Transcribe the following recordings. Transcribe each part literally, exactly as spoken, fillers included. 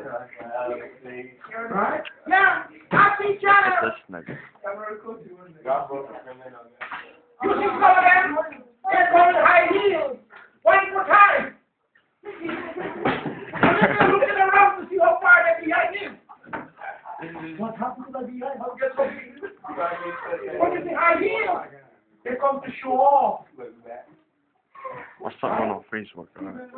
Right? Yeah, I see China. This nigga. You see some of them? They're wearing high heels. One more time. They're looking around to see how far they're behind him. What happened to the behind? How get so what is the high heel? They come to show off. What's something on Facebook, right?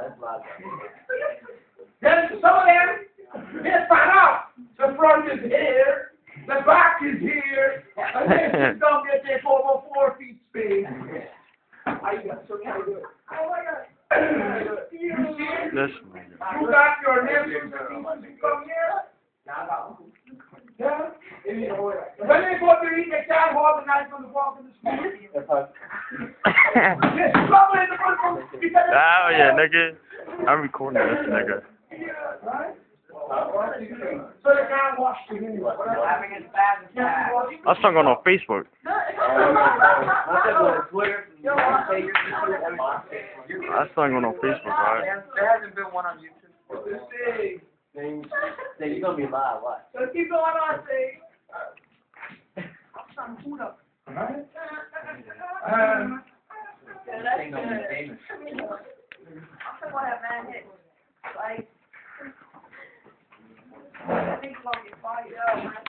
Then some of them, they find out the front is here, the back is here, and then sit down there, take over four feet space. I got so kind of good. Oh my God. You see? This nigga. You got your nephews and nieces who come here? Yeah? When they go to eat, they can't hold the knife on the walk in the school. There's trouble in the front because Oh yeah, nigga. I'm recording this nigga. right? So they can't wash the anyway. That's not going on Facebook. That's not going on Facebook, right? There hasn't been one on YouTube. Say you're gonna be live, what? So keep going on, say. I'm trying to food up. Alright? Um, Ain't gonna be famous. I'm gonna have man hit. Like, I think it's gonna get fired up.